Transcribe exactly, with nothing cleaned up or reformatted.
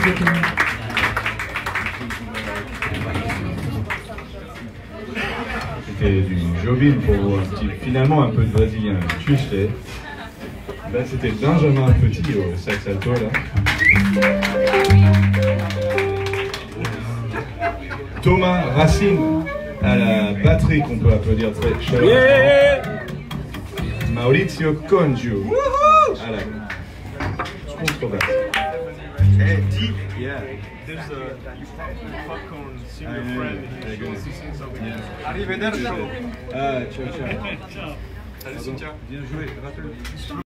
beaucoup. C'était du Jobim pour un petit, finalement un peu de brésilien. Tu sais. Là c'était Benjamin Petit au sax alto là. Thomas Racine à la batterie qu'on peut applaudir très chaleureusement. Yeah. Maurizio Congiu à la contrebasse. Hey, T, yeah. There's a popcorn singer friend. He wants to sing something. Yeah. Arrivederci. Ah, ciao, ciao. Salut, Cynthia. Bien joué, rappelle.